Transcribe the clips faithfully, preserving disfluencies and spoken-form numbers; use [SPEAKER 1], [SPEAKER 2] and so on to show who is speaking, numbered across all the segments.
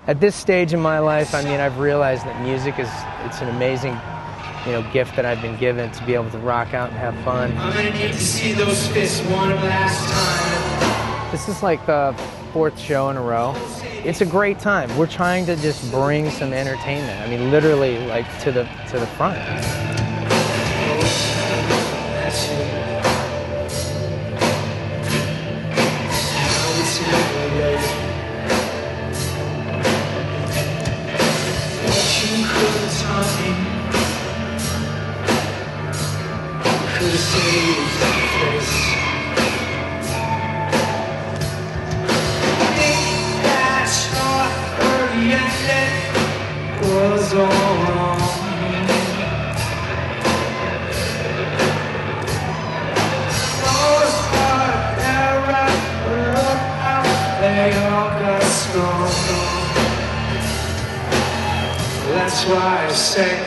[SPEAKER 1] at this stage in my life, I mean, I've realized that music is, it's an amazing, you know, gift that I've been given to be able to rock out and have fun.
[SPEAKER 2] I'm gonna need to see those fists one last time.
[SPEAKER 1] This is like the fourth show in a row. It's a great time. We're trying to just bring some entertainment. I mean, literally, like to the to the front.
[SPEAKER 2] Was on. Those hard era, they all got strong. That's why I say.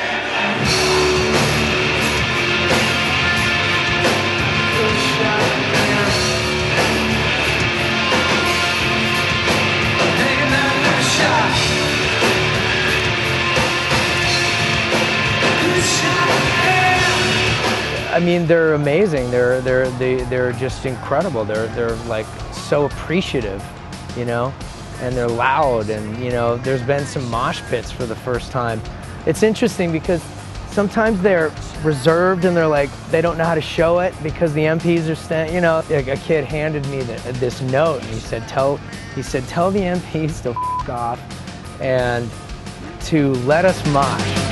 [SPEAKER 1] I mean, they're amazing. They're they're they, they're just incredible. They're they're like so appreciative, you know, and they're loud. And you know, there's been some mosh pits for the first time. It's interesting because sometimes they're reserved and they're like they don't know how to show it because the M Ps are stand. You know, like a kid handed me the, this note and he said, "Tell," he said, "Tell the M Ps to f off and to let us mosh."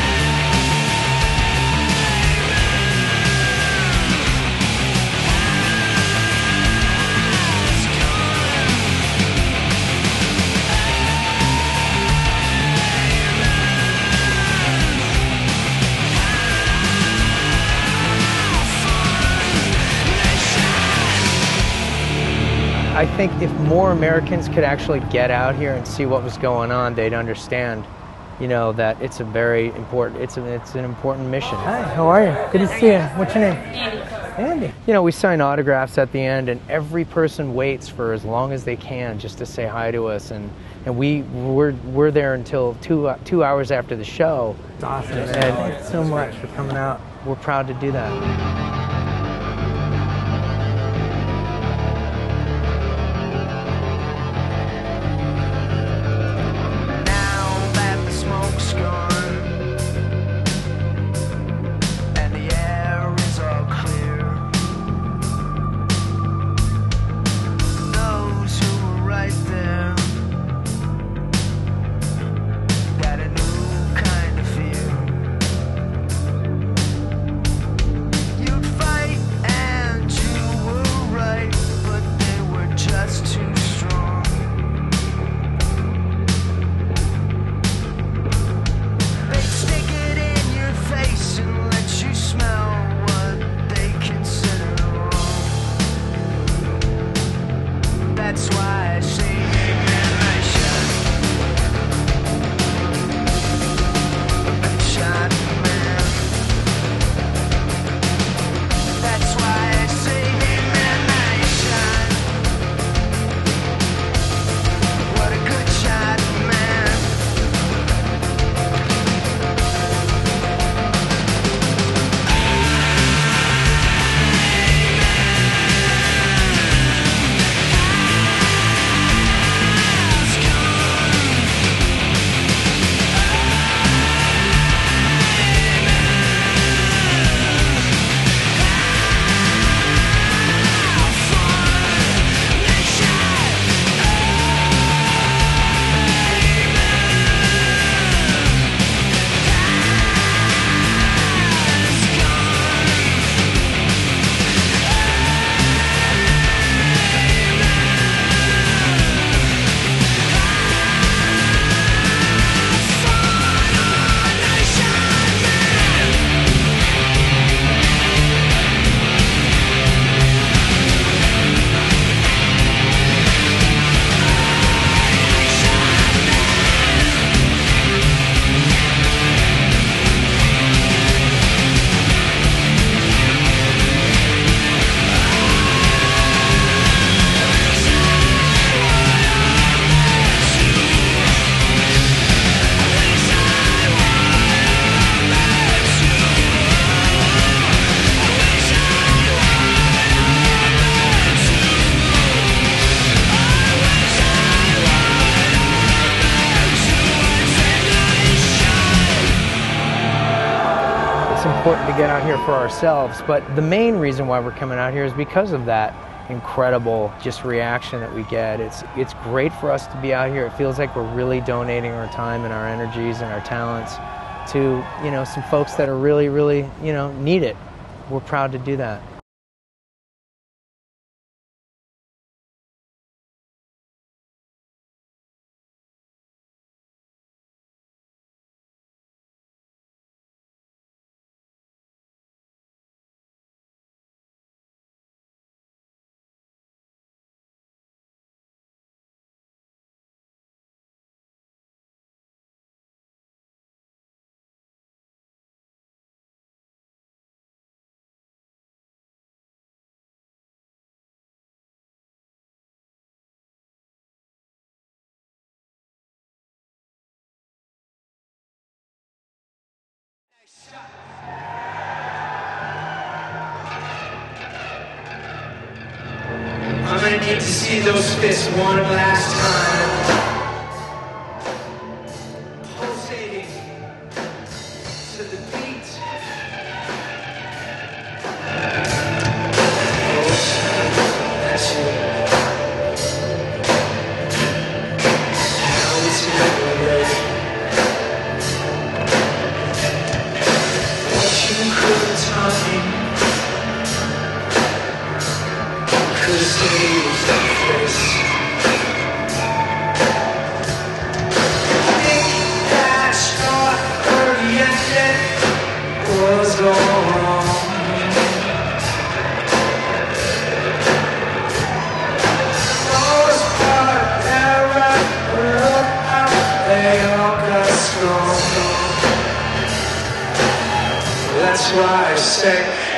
[SPEAKER 1] I think if more Americans could actually get out here and see what was going on, they'd understand, you know, that it's a very important, it's, a, it's an important mission.
[SPEAKER 3] Hi, how are you? Good to see you. What's your name?
[SPEAKER 4] Andy.
[SPEAKER 1] Andy. You know, we sign autographs at the end and every person waits for as long as they can just to say hi to us. And, and we, we're, we're there until two, uh, two hours after the show.
[SPEAKER 3] It's awesome.
[SPEAKER 1] And
[SPEAKER 3] Thank you so much for coming out.
[SPEAKER 1] We're proud to do that.
[SPEAKER 5] You'd
[SPEAKER 1] important to get out here for ourselves. But the main reason why we're coming out here is because of that incredible just reaction that we get. It's it's great for us to be out here. It feels like we're really donating our time and our energies and our talents to, you know, some folks that are really, really, you know, need it. We're proud to do that.
[SPEAKER 2] I'm gonna need to see those fists one last time. Pulsating to the beat. That's it. How is it over? What you couldn't time. Could've saved that face. Think that shot oriented was gone. Most part error, look out, they all got strong. That's why I say